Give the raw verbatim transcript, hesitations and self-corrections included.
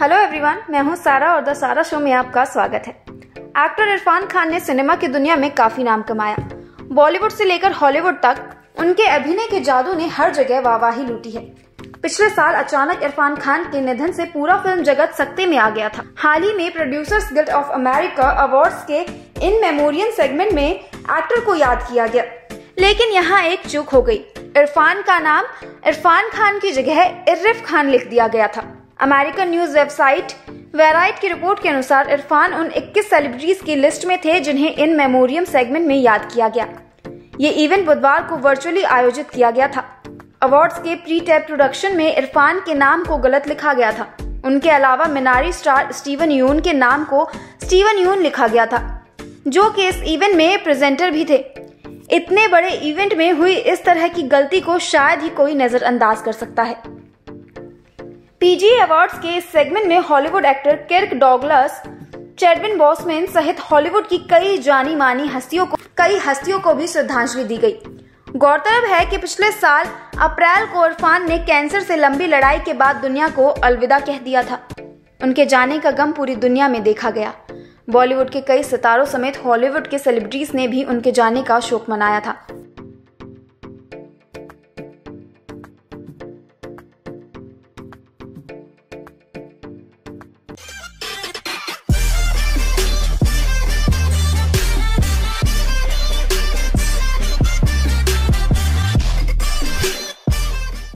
Hello everyone, मैं हूं सारा और द सारा शो में आपका स्वागत है। एक्टर इरफान खान ने सिनेमा की दुनिया में काफी नाम कमाया। बॉलीवुड से लेकर हॉलीवुड तक उनके अभिनय के जादू ने हर जगह वाहवाही लूटी है। पिछले साल अचानक इरफान खान के निधन से पूरा फिल्म जगत सकते में आ गया था। हाल ही में producers guild of America awards के इन मेमोरियल सेगमेंट में एक्टर को याद किया गया, लेकिन यहाँ एक चूक हो गई। इरफान का नाम इरफान खान की जगह इर्रिफ खान लिख दिया गया था। अमेरिकन न्यूज वेबसाइट वेराइट की रिपोर्ट के अनुसार इरफान उन इक्कीस सेलिब्रिटीज की लिस्ट में थे जिन्हें इन मेमोरियम सेगमेंट में याद किया गया। ये इवेंट बुधवार को वर्चुअली आयोजित किया गया था। अवार्ड्स के प्री टैप प्रोडक्शन में इरफान के नाम को गलत लिखा गया था। उनके अलावा मिनारी स्टार स्टीवन यून के नाम को स्टीवन यून लिखा गया था, जो कि इस इवेंट में प्रेजेंटर भी थे। इतने बड़े इवेंट में हुई इस तरह की गलती को शायद ही कोई नजरअंदाज कर सकता है। पीजी अवार्ड्स के इस सेगमेंट में Hollywood actor Kirk Douglas, Chadwick Boseman सहित हॉलीवुड की कई जानी मानी हस्तियों को कई हस्तियों को भी श्रद्धांजलि दी गई। गौरतलब है कि पिछले साल अप्रैल को इरफान ने कैंसर से लंबी लड़ाई के बाद दुनिया को अलविदा कह दिया था। उनके जाने का गम पूरी दुनिया में देखा गया। बॉलीवुड के कई सितारों समेत हॉलीवुड के सेलिब्रिटीज ने भी उनके जाने का शोक मनाया था।